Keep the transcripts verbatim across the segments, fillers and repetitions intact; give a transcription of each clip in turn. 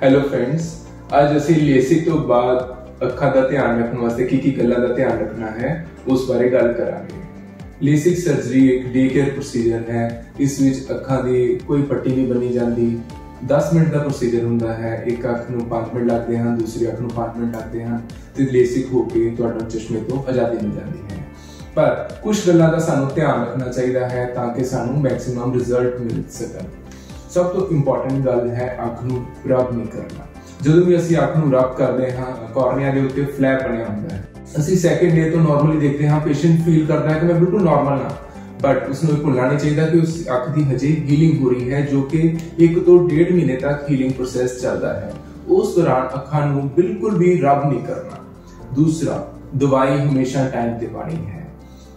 Hello friends, आज ਅਸੀਂ LASIK तो बाद ਅੱਖਾਂ ਦਾ ਧਿਆਨ ਰੱਖਣ ਵਾਸਤੇ ਕੀ ਕੀ ਗੱਲਾਂ ਦਾ ਧਿਆਨ ਰੱਖਣਾ ਹੈ ਉਸ ਬਾਰੇ ਗੱਲ ਕਰਾਂਗੇ। लेसिक सर्जरी एक डे केयर प्रोसीजर है। इस विच ਅੱਖਾਂ ਦੀ ਕੋਈ ਪੱਟੀ ਨਹੀਂ ਬਣੀ ਜਾਂਦੀ। दस मिनट का प्रोसीजर ਹੁੰਦਾ है। एक ਅੱਖ ਨੂੰ पाँच मिनट लगते हैं, दूसरी ਅੱਖ ਨੂੰ पाँच मिनट लगते हैं ਤੇ लेसिक हो के ਤੁਹਾਡਾ ਚਸ਼ਮੇ ਤੋਂ ਆਜ਼ਾਦੀ ਮਿਲ ਜਾਂਦੀ ਹੈ। पर कुछ ਗੱਲਾਂ ਦਾ ਸਾਨੂੰ ਧਿਆਨ ਰੱਖਣਾ ਚਾਹੀਦਾ ਹੈ ਤਾਂ ਕਿ ਸਾਨੂੰ ਮੈਕਸਿਮਮ ਰਿਜ਼ਲਟ ਮਿਲ ਸਕਣ। सब तो इंपॉर्टेंट गल है अख नूं रब नहीं करना। ਜਦੋਂ ਵੀ ਅਸੀਂ ਅੱਖ ਨੂੰ ਰਬ ਕਰਦੇ ਹਾਂ ਕੋਰਨੀਆ ਦੇ ਉੱਤੇ ਫਲੈਪ ਬਣਿਆ ਹੁੰਦਾ ਹੈ। ਅਸੀਂ ਸੈਕਿੰਡ ਡੇ ਤੋਂ ਨਾਰਮਲੀ ਦੇਖਦੇ ਹਾਂ ਪੇਸ਼ੈਂਟ ਫੀਲ ਕਰਦਾ ਹੈ ਕਿ ਮੈਂ ਬਿਲਕੁਲ ਨਾਰਮਲ ਹਾਂ, ਬਟ ਉਸ ਨੂੰ ਭੁੱਲਣਾ ਨਹੀਂ ਚਾਹੀਦਾ ਕਿ ਉਸ ਅੱਖ ਦੀ ਹਜੇ ਹੀਲਿੰਗ ਹੋ ਰਹੀ ਹੈ ਜੋ ਕਿ ਇੱਕ ਤੋਂ ਡੇਢ ਮਹੀਨੇ ਤੱਕ ਹੀਲਿੰਗ ਪ੍ਰੋਸੈਸ ਚੱਲਦਾ ਹੈ। ਉਸ ਦੌਰਾਨ ਅੱਖਾਂ ਨੂੰ ਬਿਲਕੁਲ ਵੀ ਰਬ ਨਹੀਂ ਕਰਨਾ। ਦੂਸਰਾ, ਦਵਾਈ ਹਮੇਸ਼ਾ ਟਾਈਮ ਤੇ ਪਾਣੀ ਹੈ।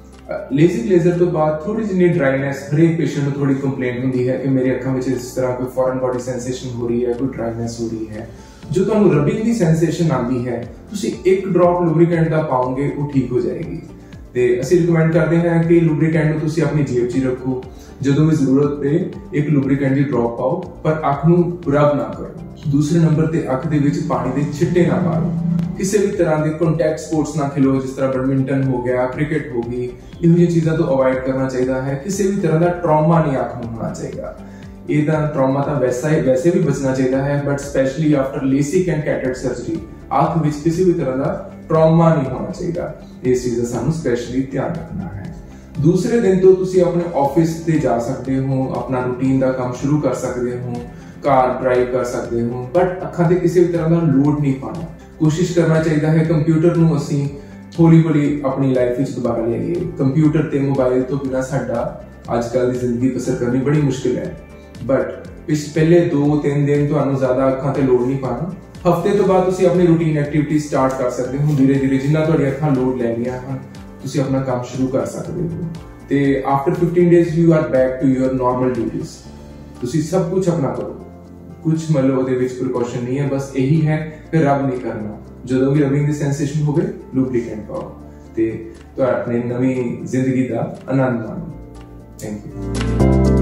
लेसिक लेजर तो बाद थोड़ी जी ड्राइनेस हर एक पेशेंट को थोड़ी कंप्लेंट होती है कि मेरी अखा में इस तरह कोई फॉरेन बॉडी सेंसेशन हो रही है, कोई ड्राइनेस हो रही है। जो तुहानू रबिंग की सेंसेशन आती है तुसी एक ड्रॉप लुब्रिकेंट का पाओगे वो ठीक हो जाएगी। ते असीं रिकमेंड करते हैं कि लुब्रिकेंट नूं तुसी अपनी जेब च रखो। जदों भी जरूरत पे एक लुब्रिकेंट की ड्रॉप पाओ पर अख नूं रब ना करो। दूसरे नंबर ते अख दे विच पानी दे छिट्टे ना मारो। किसी भी तरह के कॉन्टैक्ट स्पोर्ट्स ना खेलो, जिस तरह बैडमिंटन हो गया, क्रिकेट होगी, इहो चीज़ों तो अवॉइड करना चाहिए है। किसी भी तरह का ट्रॉमा नहीं अख में होना चाहिए। ये ट्रॉमा तो वैसा ही वैसे भी बचना चाहिए है, but specially after LASIK and cataract surgery अख में किसी भी तरह का ट्रॉमा नहीं होना चाहिए। इस चीज़ का सानू स्पेशली ध्यान रखना है। दूसरे दिन तो तुसी अपने ऑफिस से जा सकते हो, अपना रूटीन का काम शुरू कर सकते हो, कार ड्राइव कर सकते हो, बट अखा से किसी भी तरह का लोड नहीं पाना। कोशिश करना चाहिए है कंप्यूटर नूं असीं हौली हौली अपनी लाइफ विच दोबारा लियाईए। कंप्यूटर ते मोबाइल तो बिना साडा अजकल दी जिंदगी बसर करनी बड़ी मुश्किल है, बट इस पहले दो तीन दिन तुहानूं ज़्यादा अखां ते लोड नहीं पाना। हफ्ते तो बाद तुसीं अपनी रूटीन एक्टिविटी स्टार्ट कर सकते हो। धीरे धीरे जिन्ना तुहाडी अखां लोड लैंदियां हन तुसीं अपना काम शुरू कर सकते हो ते after fifteen days you are back to your normal duties. तुसीं सब कुछ अपना करो, कुछ मतलब ਉਹਦੇ ਵਿੱਚ ਪ੍ਰੀਕਾਸ਼ਨ ਨਹੀਂ ਹੈ। ਬਸ ਇਹੀ ਹੈ ਕਿ ਰੱਬ ਨਹੀਂ ਕਰਨਾ। ਜਦੋਂ ਵੀ ਰਬਿੰਗ ਦੀ ਸੈਂਸੇਸ਼ਨ ਹੋਵੇ ਲੁਬਰੀਕੈਂਟ ਪਾਓ ਤੇ ਤੁਹਾਡੀ ਨਵੀਂ ਜ਼ਿੰਦਗੀ ਦਾ ਆਨੰਦ ਮਾਣੋ। Thank you.